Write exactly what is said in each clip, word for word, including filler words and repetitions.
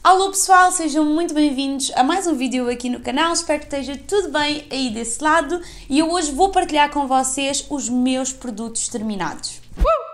Alô pessoal, sejam muito bem-vindos a mais um vídeo aqui no canal, espero que esteja tudo bem aí desse lado e eu hoje vou partilhar com vocês os meus produtos terminados. Uh!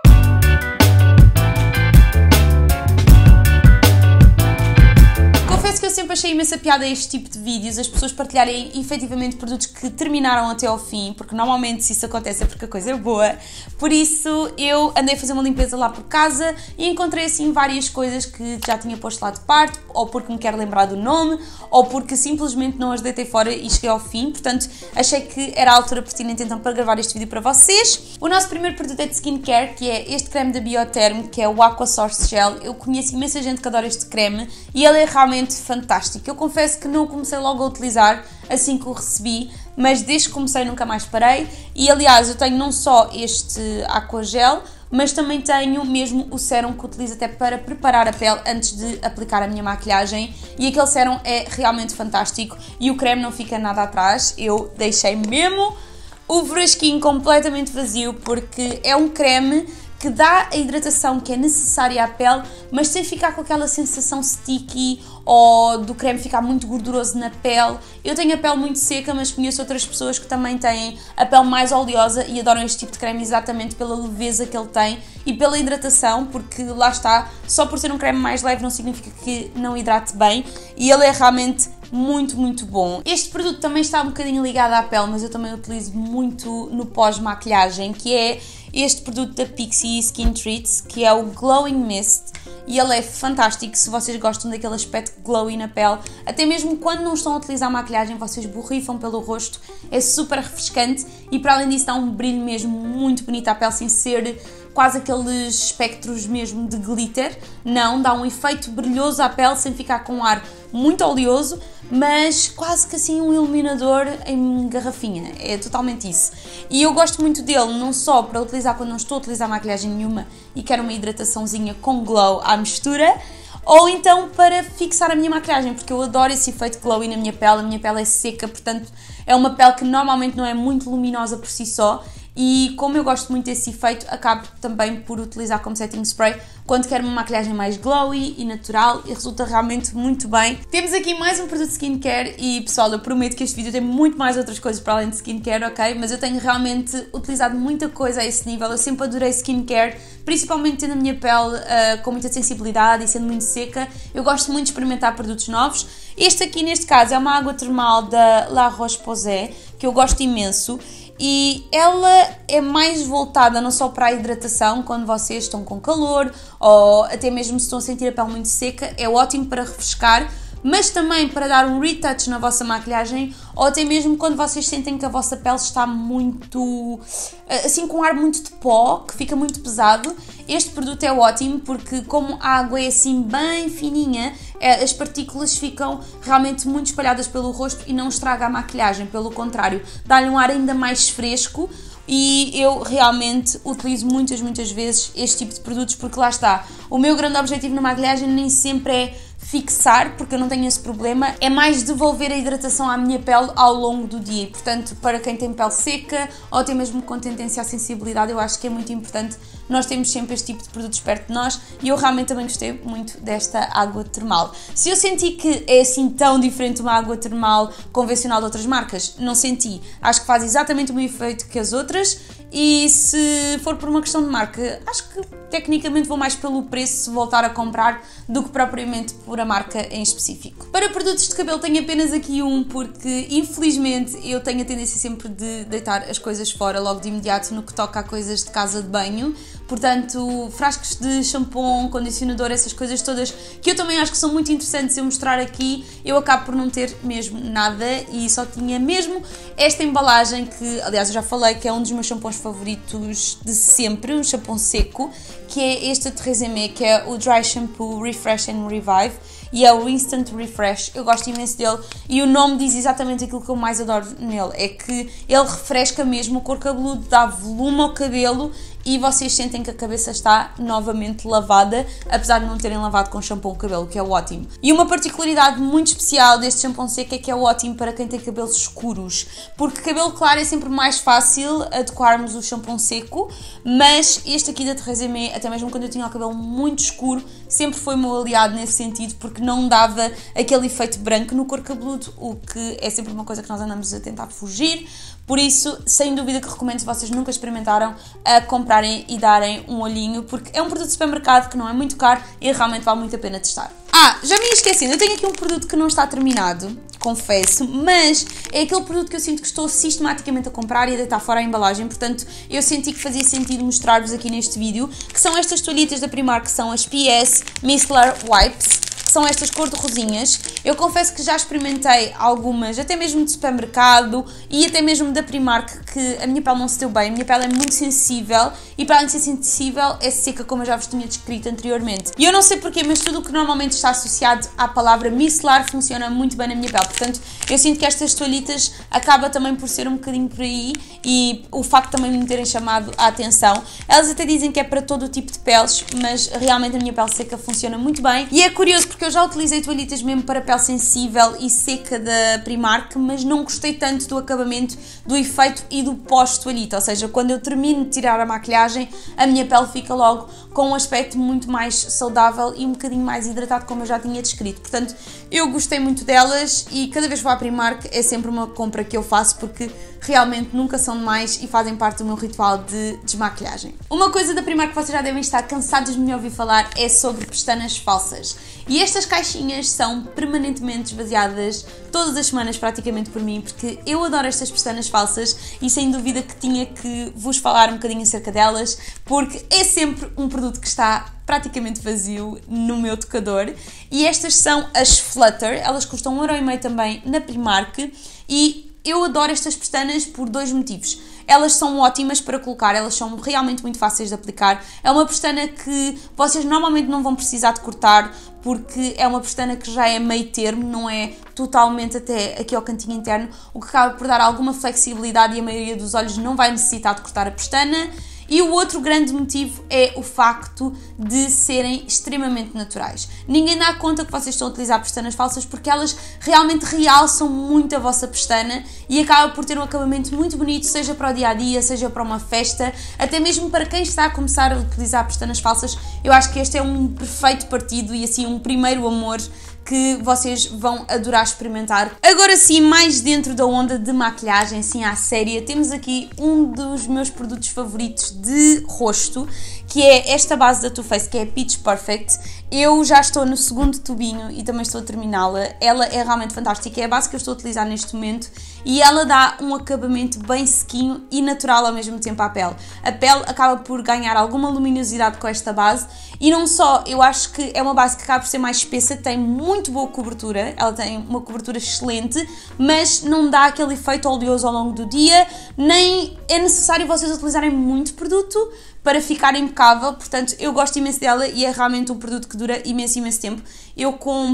Confesso que eu sempre achei imensa piada a este tipo de vídeos, as pessoas partilharem efetivamente produtos que terminaram até ao fim, porque normalmente se isso acontece é porque a coisa é boa. Por isso eu andei a fazer uma limpeza lá por casa e encontrei assim várias coisas que já tinha posto lá de parte, ou porque me quero lembrar do nome, ou porque simplesmente não as deitei fora e cheguei ao fim, portanto achei que era a altura pertinente então para gravar este vídeo para vocês. O nosso primeiro produto é de skincare, que é este creme da Biotherm, que é o Aqua Source Gel. Eu conheço imensa gente que adora este creme e ele é realmente fantástico. Eu confesso que não o comecei logo a utilizar assim que o recebi, mas desde que comecei nunca mais parei e aliás eu tenho não só este Aqua Gel, mas também tenho mesmo o sérum que utilizo até para preparar a pele antes de aplicar a minha maquilhagem e aquele sérum é realmente fantástico e o creme não fica nada atrás. Eu deixei mesmo o frasquinho completamente vazio porque é um creme que dá a hidratação que é necessária à pele, mas sem ficar com aquela sensação sticky ou do creme ficar muito gorduroso na pele. Eu tenho a pele muito seca, mas conheço outras pessoas que também têm a pele mais oleosa e adoram este tipo de creme exatamente pela leveza que ele tem e pela hidratação, porque lá está, só por ser um creme mais leve não significa que não hidrate bem e ele é realmente muito, muito bom. Este produto também está um bocadinho ligado à pele, mas eu também utilizo muito no pós-maquilhagem, que é este produto da Pixi Skin Treats, que é o Glowing Mist, e ele é fantástico se vocês gostam daquele aspecto glowy na pele, até mesmo quando não estão a utilizar maquilhagem, vocês borrifam pelo rosto, é super refrescante e para além disso dá um brilho mesmo muito bonito à pele, sem ser quase aqueles espectros mesmo de glitter, não, dá um efeito brilhoso à pele sem ficar com um ar muito oleoso, mas quase que assim um iluminador em garrafinha, é totalmente isso. E eu gosto muito dele, não só para utilizar quando não estou a utilizar maquilhagem nenhuma e quero uma hidrataçãozinha com glow à mistura, ou então para fixar a minha maquilhagem, porque eu adoro esse efeito glowy na minha pele, a minha pele é seca, portanto é uma pele que normalmente não é muito luminosa por si só, e como eu gosto muito desse efeito, acabo também por utilizar como setting spray quando quero uma maquilhagem mais glowy e natural e resulta realmente muito bem. Temos aqui mais um produto de skincare e pessoal, eu prometo que este vídeo tem muito mais outras coisas para além de skincare, ok? Mas eu tenho realmente utilizado muita coisa a esse nível, eu sempre adorei skincare, principalmente tendo a minha pele uh, com muita sensibilidade e sendo muito seca, eu gosto muito de experimentar produtos novos. Este aqui neste caso é uma água termal da La Roche-Posay, que eu gosto imenso. E ela é mais voltada não só para a hidratação, quando vocês estão com calor ou até mesmo se estão a sentir a pele muito seca, é ótimo para refrescar, mas também para dar um retouch na vossa maquilhagem ou até mesmo quando vocês sentem que a vossa pele está muito, assim com um ar muito de pó, que fica muito pesado. Este produto é ótimo porque como a água é assim bem fininha, as partículas ficam realmente muito espalhadas pelo rosto e não estraga a maquilhagem, pelo contrário, dá-lhe um ar ainda mais fresco e eu realmente utilizo muitas, muitas vezes este tipo de produtos porque lá está, o meu grande objetivo na maquilhagem nem sempre é fixar, porque eu não tenho esse problema, é mais devolver a hidratação à minha pele ao longo do dia e, portanto, para quem tem pele seca ou até mesmo com tendência à sensibilidade, eu acho que é muito importante nós termos sempre este tipo de produtos perto de nós e eu realmente também gostei muito desta água termal. Se eu senti que é assim tão diferente de uma água termal convencional de outras marcas, não senti. Acho que faz exatamente o mesmo efeito que as outras e se for por uma questão de marca, acho que tecnicamente vou mais pelo preço se voltar a comprar do que propriamente por a marca em específico. Para produtos de cabelo tenho apenas aqui um porque infelizmente eu tenho a tendência sempre de deitar as coisas fora logo de imediato no que toca a coisas de casa de banho, portanto frascos de shampoo, condicionador, essas coisas todas que eu também acho que são muito interessantes eu mostrar aqui, eu acabo por não ter mesmo nada e só tinha mesmo esta embalagem que aliás eu já falei que é um dos meus shampoos favoritos de sempre, um shampoo seco, que é este de Tresemmé, que é o Dry Shampoo Refresh and Revive e é o Instant Refresh. Eu gosto imenso dele e o nome diz exatamente aquilo que eu mais adoro nele, é que ele refresca mesmo o couro cabeludo, dá volume ao cabelo e vocês sentem que a cabeça está novamente lavada, apesar de não terem lavado com shampoo o cabelo, que é ótimo. E uma particularidade muito especial deste shampoo seco é que é ótimo para quem tem cabelos escuros, porque cabelo claro é sempre mais fácil adequarmos o shampoo seco, mas este aqui da Tresemmé até mesmo quando eu tinha o cabelo muito escuro, sempre foi o meu aliado nesse sentido, porque não dava aquele efeito branco no couro cabeludo, o que é sempre uma coisa que nós andamos a tentar fugir. Por isso, sem dúvida que recomendo, se vocês nunca experimentaram, a comprarem e darem um olhinho, porque é um produto de supermercado que não é muito caro e realmente vale muito a pena testar. Ah, já me ia esquecendo, eu tenho aqui um produto que não está terminado, confesso, mas é aquele produto que eu sinto que estou sistematicamente a comprar e a deitar fora a embalagem, portanto eu senti que fazia sentido mostrar-vos aqui neste vídeo, que são estas toalhitas da Primark, que são as P S Micellar Wipes, que são estas cor-de-rosinhas. Eu confesso que já experimentei algumas, até mesmo de supermercado e até mesmo da Primark, que a minha pele não se deu bem, a minha pele é muito sensível e para além de ser sensível é seca, como eu já vos tinha descrito anteriormente. E eu não sei porquê, mas tudo o que normalmente está associado à palavra micelar funciona muito bem na minha pele, portanto eu sinto que estas toalhitas acaba também por ser um bocadinho por aí e o facto também de me terem chamado a atenção. Elas até dizem que é para todo o tipo de peles, mas realmente a minha pele seca funciona muito bem e é curioso porque eu já utilizei toalhitas mesmo para pele sensível e seca da Primark, mas não gostei tanto do acabamento, do efeito e do pós-toalhita, ou seja, quando eu termino de tirar a maquilhagem, a minha pele fica logo com um aspecto muito mais saudável e um bocadinho mais hidratado, como eu já tinha descrito. Portanto, eu gostei muito delas e cada vez que vou à Primark é sempre uma compra que eu faço porque realmente nunca são demais e fazem parte do meu ritual de desmaquilhagem. Uma coisa da Primark que vocês já devem estar cansados de me ouvir falar é sobre pestanas falsas. E estas caixinhas são permanentemente esvaziadas todas as semanas praticamente por mim, porque eu adoro estas pestanas falsas e sem dúvida que tinha que vos falar um bocadinho acerca delas, porque é sempre um produto que está praticamente vazio no meu tocador. E estas são as Flutter, elas custam um euro e meio também na Primark e eu adoro estas pestanas por dois motivos. Elas são ótimas para colocar, elas são realmente muito fáceis de aplicar. É uma pestana que vocês normalmente não vão precisar de cortar, porque é uma pestana que já é meio termo, não é totalmente até aqui ao cantinho interno, o que acaba por dar alguma flexibilidade e a maioria dos olhos não vai necessitar de cortar a pestana. E o outro grande motivo é o facto de serem extremamente naturais. Ninguém dá conta que vocês estão a utilizar pestanas falsas porque elas realmente realçam muito a vossa pestana e acaba por ter um acabamento muito bonito, seja para o dia-a-dia, seja para uma festa, até mesmo para quem está a começar a utilizar pestanas falsas. Eu acho que este é um perfeito partido e assim um primeiro amor que vocês vão adorar experimentar. Agora sim, mais dentro da onda de maquilhagem, assim à séria, temos aqui um dos meus produtos favoritos de rosto, que é esta base da Too Faced, que é a Peach Perfect. Eu já estou no segundo tubinho e também estou a terminá-la. Ela é realmente fantástica, é a base que eu estou a utilizar neste momento e ela dá um acabamento bem sequinho e natural ao mesmo tempo à pele. A pele acaba por ganhar alguma luminosidade com esta base e não só, eu acho que é uma base que acaba por ser mais espessa, tem muito boa cobertura, ela tem uma cobertura excelente, mas não dá aquele efeito oleoso ao longo do dia, nem é necessário vocês utilizarem muito produto para ficar impecável, portanto eu gosto imenso dela e é realmente um produto que dura imenso, imenso tempo. Eu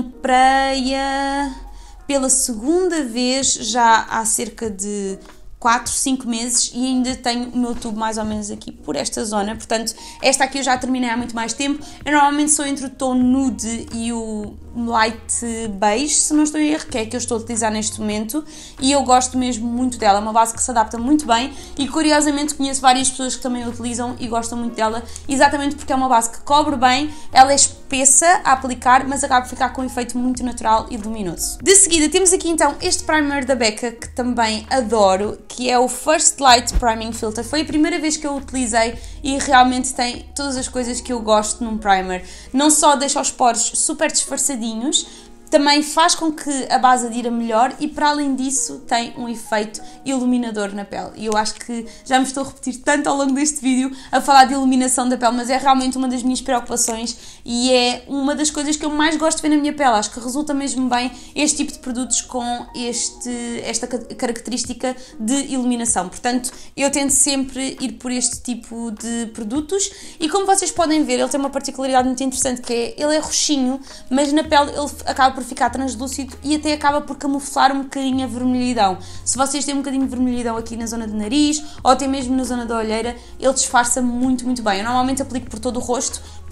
comprei-a pela segunda vez já há cerca de quatro, cinco meses e ainda tenho o meu tubo mais ou menos aqui por esta zona, portanto esta aqui eu já terminei há muito mais tempo. Eu normalmente sou entre o tom nude e o light beige, se não estou em erro, que é a que eu estou a utilizar neste momento e eu gosto mesmo muito dela, é uma base que se adapta muito bem e curiosamente conheço várias pessoas que também a utilizam e gostam muito dela, exatamente porque é uma base que cobre bem, ela é espessa a aplicar, mas acaba por ficar com um efeito muito natural e luminoso. De seguida temos aqui então este primer da Becca que também adoro, que é o First Light Priming Filter. Foi a primeira vez que eu o utilizei e realmente tem todas as coisas que eu gosto num primer. Não só deixa os poros super disfarçadinhos, também faz com que a base adira melhor e para além disso tem um efeito iluminador na pele. E eu acho que já me estou a repetir tanto ao longo deste vídeo a falar de iluminação da pele, mas é realmente uma das minhas preocupações e é uma das coisas que eu mais gosto de ver na minha pele. Acho que resulta mesmo bem este tipo de produtos com este, esta característica de iluminação. Portanto, eu tento sempre ir por este tipo de produtos e como vocês podem ver, ele tem uma particularidade muito interessante que é, ele é roxinho, mas na pele ele acaba por ficar translúcido e até acaba por camuflar um bocadinho a vermelhidão. Se vocês têm um bocadinho de vermelhidão aqui na zona do nariz ou até mesmo na zona da olheira, ele disfarça muito, muito bem. Eu normalmente aplico por todo o rosto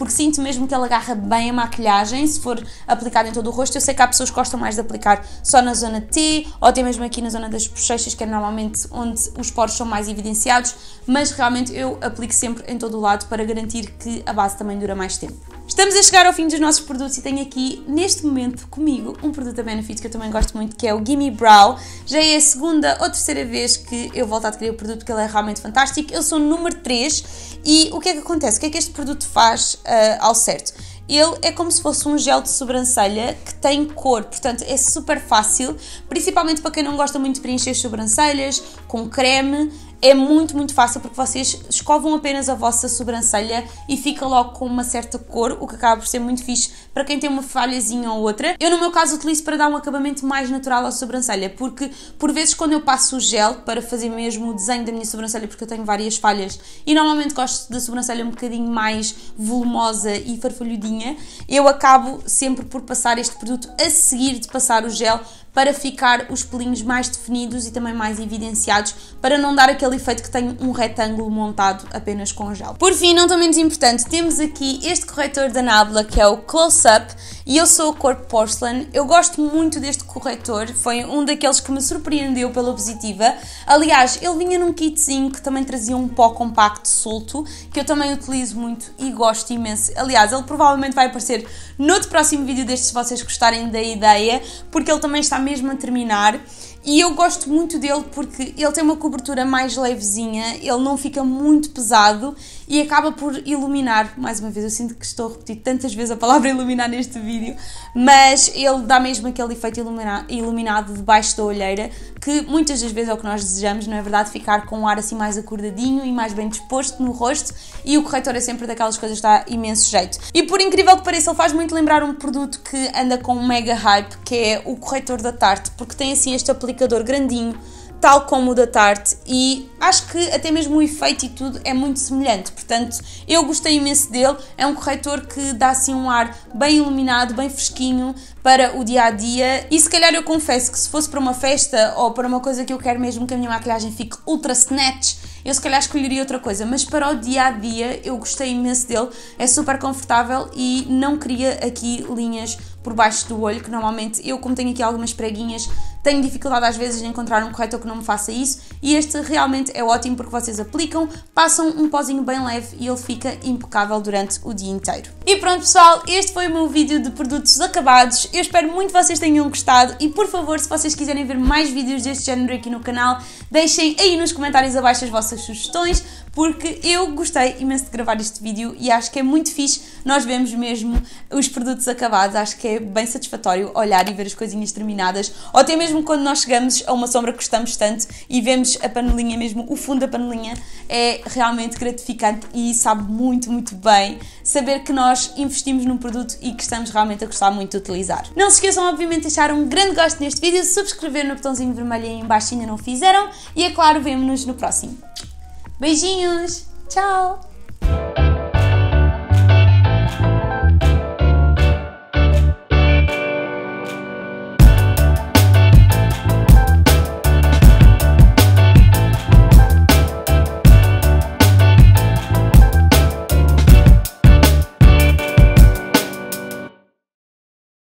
porque sinto mesmo que ele agarra bem a maquilhagem, se for aplicado em todo o rosto. Eu sei que há pessoas que gostam mais de aplicar só na zona T, ou até mesmo aqui na zona das bochechas, que é normalmente onde os poros são mais evidenciados, mas realmente eu aplico sempre em todo o lado para garantir que a base também dura mais tempo. Estamos a chegar ao fim dos nossos produtos e tenho aqui, neste momento, comigo, um produto da Benefit que eu também gosto muito, que é o Gimme Brow. Já é a segunda ou terceira vez que eu volto a adquirir o produto, porque ele é realmente fantástico. Eu sou o número três e o que é que acontece? O que é que este produto faz uh, ao certo? Ele é como se fosse um gel de sobrancelha que tem cor, portanto é super fácil, principalmente para quem não gosta muito de preencher as sobrancelhas com creme. É muito, muito fácil porque vocês escovam apenas a vossa sobrancelha e fica logo com uma certa cor, o que acaba por ser muito fixe para quem tem uma falhazinha ou outra. Eu, no meu caso, utilizo para dar um acabamento mais natural à sobrancelha, porque por vezes quando eu passo o gel para fazer mesmo o desenho da minha sobrancelha, porque eu tenho várias falhas e normalmente gosto da sobrancelha um bocadinho mais volumosa e farfalhudinha, eu acabo sempre por passar este produto a seguir de passar o gel, para ficar os pelinhos mais definidos e também mais evidenciados, para não dar aquele efeito que tem um retângulo montado apenas com gel. Por fim, não tão menos importante, temos aqui este corretor da Nabla, que é o Close Up, e eu sou a cor Porcelain. Eu gosto muito deste corretor, foi um daqueles que me surpreendeu pela positiva. Aliás, ele vinha num kitzinho que também trazia um pó compacto solto, que eu também utilizo muito e gosto imenso. Aliás, ele provavelmente vai aparecer no outro próximo vídeo destes, se vocês gostarem da ideia, porque ele também está mesmo a terminar. E eu gosto muito dele porque ele tem uma cobertura mais levezinha, ele não fica muito pesado e acaba por iluminar. Mais uma vez, eu sinto que estou a repetir tantas vezes a palavra iluminar neste vídeo, mas ele dá mesmo aquele efeito ilumina, iluminado debaixo da olheira, que muitas das vezes é o que nós desejamos, não é verdade? Ficar com um ar assim mais acordadinho e mais bem disposto no rosto, e o corretor é sempre daquelas coisas que dá imenso jeito. E por incrível que pareça, ele faz muito lembrar um produto que anda com um mega hype, que é o corretor da Tarte, porque tem assim este aplicador grandinho, tal como o da Tarte, e acho que até mesmo o efeito e tudo é muito semelhante, portanto eu gostei imenso dele. É um corretor que dá assim um ar bem iluminado, bem fresquinho para o dia a dia, e se calhar eu confesso que se fosse para uma festa ou para uma coisa que eu quero mesmo que a minha maquilhagem fique ultra snatch, eu se calhar escolheria outra coisa, mas para o dia a dia eu gostei imenso dele, é super confortável e não cria aqui linhas por baixo do olho, que normalmente eu, como tenho aqui algumas preguinhas, tenho dificuldade às vezes em encontrar um corretor que não me faça isso, e este realmente é ótimo porque vocês aplicam, passam um pozinho bem leve e ele fica impecável durante o dia inteiro. E pronto pessoal, este foi o meu vídeo de produtos acabados. Eu espero muito que vocês tenham gostado e por favor, se vocês quiserem ver mais vídeos deste género aqui no canal, deixem aí nos comentários abaixo as vossas sugestões, porque eu gostei imenso de gravar este vídeo e acho que é muito fixe nós vemos mesmo os produtos acabados. Acho que é bem satisfatório olhar e ver as coisinhas terminadas, ou até mesmo quando nós chegamos a uma sombra que gostamos tanto e vemos a panelinha mesmo, o fundo da panelinha, é realmente gratificante e sabe muito, muito bem saber que nós investimos num produto e que estamos realmente a gostar muito de utilizar. Não se esqueçam obviamente de deixar um grande gosto neste vídeo, subscrever no botãozinho vermelho aí em baixo se ainda não fizeram, e é claro, vemo-nos no próximo. Beijinhos! Tchau!